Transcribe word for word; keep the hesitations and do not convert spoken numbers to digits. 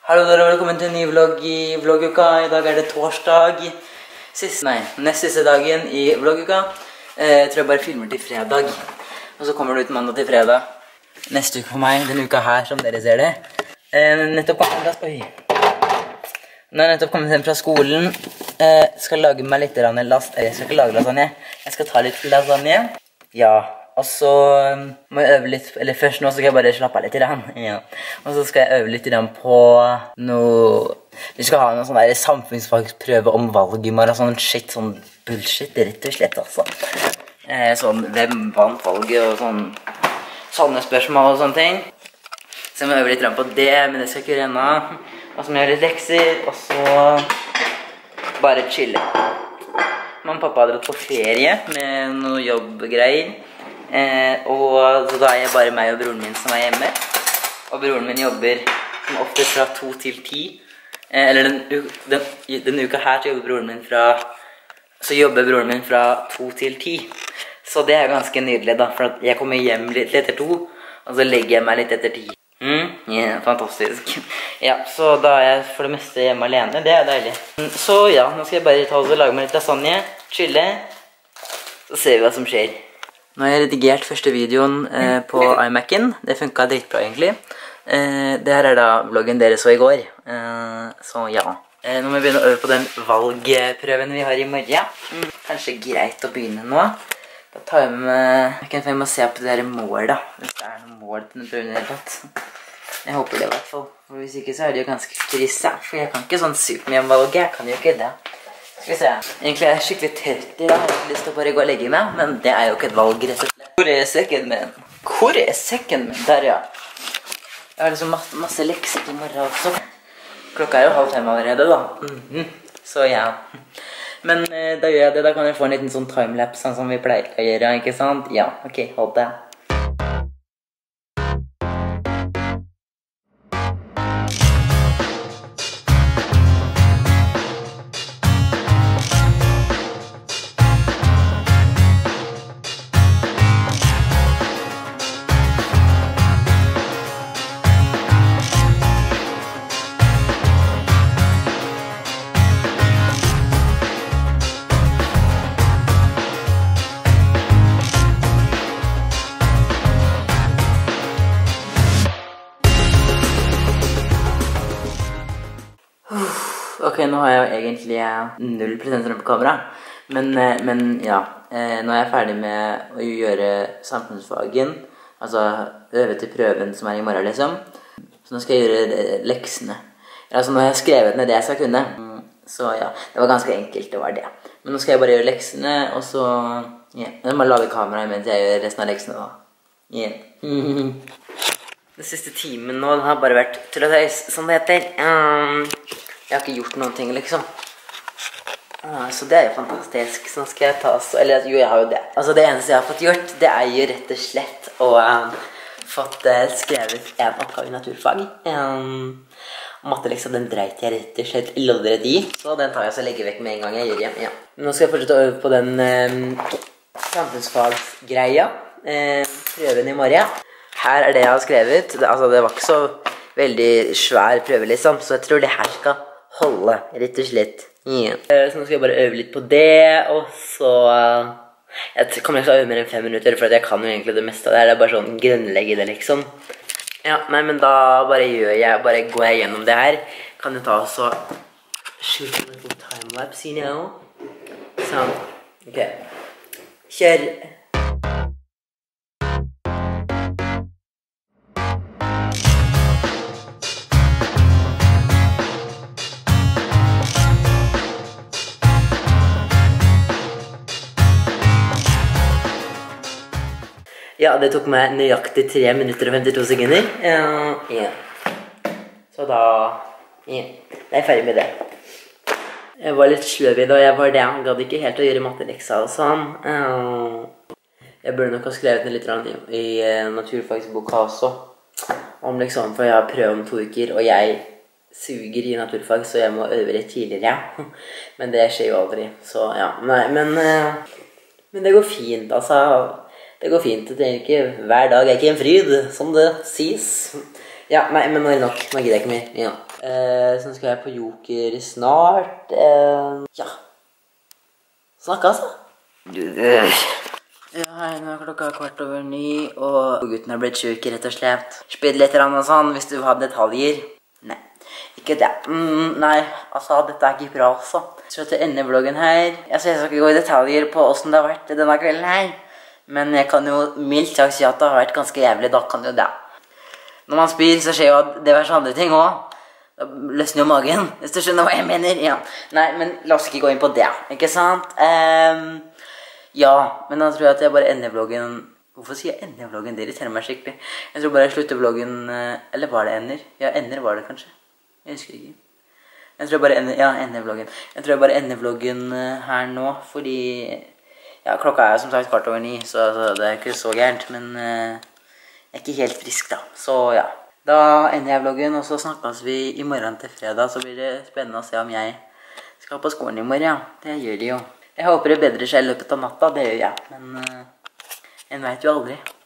Hallo dere, velkommen til en ny vlogg i vlogguka. I dag er det torsdag. Sist, nei, nest siste dagen i vlogguka. Eh, jeg tror jeg bare filmer til fredag. Og så kommer det ut mandag til fredag. Neste uke for meg, denne uka her, som dere ser det. Eh, nettopp kommet fra, oi. Nå er jeg nettopp kommet hjem fra skolen. Eh, skal lage meg litt last. Jeg skal ikke lage lasagne. Jeg skal ta litt lasagne. Ja. Og så må jeg øve litt, eller først nå så skal jeg bare slappe av litt i den. Ja. Og så skal jeg øve litt i den på noe, vi skal ha noen sånn der samfunnsfagsprøve om valg i morgen, sånn shit, sånn bullshit, rett og slett altså. Eh, sånn, hvem vant valget og sånn, sånne spørsmål og sånne ting. Så jeg må øve litt på det, men det skal jeg ikke gjøre ennå. Og så må jeg gjøre litt lekser, og så bare chille. Mamma og pappa hadde dratt på ferie med noe jobbgreier. Eh, og så da er jeg bare meg og broren min som er hjemme. Og broren min jobber som ofte fra to til ti. Eh, eller den, den, den uka her så jobber broren min fra Så jobber broren min fra to til ti. Så det er ganske nydelig da. For at jeg kommer hjem litt etter to, og så legger jeg meg litt etter ti. Mm, yeah, fantastisk. Ja, så da er jeg for det meste hjemme alene. Det er deilig. Så ja, nå skal jeg bare ta og lage meg litt lasagne. Chille. Så ser vi hva som skjer. Nå har jeg redigert første videoen eh, på iMac'en. Det funket dritbra egentlig. Eh, det her er da vloggen dere så i går. Eh, så ja. Eh, nå må vi begynne å øve på den valgprøven vi har i morgen. Mm, kanskje greit å begynne nå. Da tar jeg med... Jeg kan få se på det der mål da. Hvis det er noe mål til den prøven i hele tatt. Jeg håper det i hvert fall. For hvis ikke så er det jo ganske krise. For jeg kan ikke sånn super mye om valget. Jeg kan jo ikke det. Skal vi se. Egentlig er jeg skikkelig tørt i dag. Jeg har lyst til å bare gå og legge meg, men det er jo ikke et valg, rett og slett. Hvor er sekken min? Hvor er sekken min? Der, ja. Jeg har liksom masse, masse lekser i morgen også. Klokka er jo halv fem allerede, da. Mm-hmm. Så ja. Men eh, da gjør jeg det. Da kan jeg få en liten sånn timelapse, sånn som vi pleier å gjøre, ikke sant? Ja, ok, hold det. Ok, nå har jeg jo egentlig null prosent på kamera, men, men ja, nå er jeg ferdig med å gjøre samfunnsfagen, altså øve til prøven som er i morgen liksom, så nå skal jeg gjøre leksene. Altså nå har jeg skrevet ned det jeg skal kunne, så ja, det var ganske enkelt, det var det. Men nå skal jeg bare gjøre leksene, og så, ja, jeg må lage kamera mens jeg gjør resten av leksene da. Ja. Den siste timen nå har bare vært til å tøys, som det heter. Um, Jeg har ikke gjort noen ting, liksom. Ah, så det er jo fantastisk. Så nå skal jeg ta så... Eller, jo, jeg har jo det. Altså, det eneste jeg har fått gjort, det er jo rett og slett å um, fått uh, skrevet en oppgave i naturfag. Um, om at liksom, den dreit jeg rett og slett loddrett i. Så den tar jeg så legger vekk med en gang jeg gjør hjem. Ja. Men nå skal jeg fortsette å øve på den um, samfunnsfagsgreia. Uh, prøven i morgen. Her er det jeg har skrevet. Det, altså, det var ikke så veldig svær prøve, liksom. Så jeg tror det her skal holde, rett og slett. Yeah. Så nå skal jeg bare øve litt på det, og så... Jeg kommer ikke til å øve mer enn fem minutter, for jeg kan jo egentlig det meste av det her. Det er bare sånn grunnlegge det, liksom. Ja, nei, men da bare gjør jeg, bare går jeg gjennom det her. Kan jeg ta og så... Shoot a little timelapse, you know? Sånn. Ok. Kjør! Ja, det tok meg nøyaktig tre minutter og femtito sekunder. Uh, yeah. Så da... Yeah. Da er jeg ferdig med det. Jeg var litt sløv i det, og jeg var det. Jeg gadd ikke helt å gjøre matteleksa og sånn. Uh, jeg burde nok ha skrevet ned litt i, i uh, naturfagsboka også. Om liksom, for jeg har prøvd om to uker, og jeg suger i naturfag, så jeg må øve litt tidligere. Men det skjer jo aldri, så ja. Nei, men... Uh, men det går fint, altså... Det går fint, det er ikke hver dag er ikke en fryd, som det sies. Ja, nei, men nå er det nok. Nå gidder jeg ikke mer. Ja. Eh, så skal jeg på Joker snart. Eh, ja. Snakka, altså. Ja, nå er klokka kvart over ny, og gutten har blitt sjuk, rett og slett. Spill litt og sånn, hvis du har detaljer. Nei, ikke det. Mm, nei, altså, dette er ikke bra, altså. Så til ende vloggen her. Altså, jeg skal ikke gå i detaljer på hvordan det har vært denne kvelden her. Men jeg kan jo mildt sagt si at det har vært ganske jævlig, da kan jo det. Når man spyr, så skjer jo diverse andre ting også. Da løsner jo magen, hvis du skjønner hva jeg mener. Ja. Nei, men la oss ikke gå inn på det, ikke sant? Um, ja, men da tror jeg at jeg bare ender vloggen. Hvorfor sier jeg ender vloggen? Det irriterer meg skikkelig. Jeg tror bare jeg slutter vloggen, eller var det ender? Ja, ender var det kanskje. Jeg husker ikke. Jeg tror jeg bare ender, ja, ender vloggen. Jeg tror jeg bare ender vloggen her nå, fordi ja, klokka er som sagt kvart over ni, så altså, det er ikke så gærent, men uh, jeg er ikke helt frisk da. Så ja, da ender jeg vloggen, og så snakkes vi i morgen til fredag, så blir det spennende å se om jeg skal på skolen i morgen, ja. Det gjør det jo. Jeg håper det bedrer seg i løpet av natta, det gjør jeg, men uh, en vet jo aldri.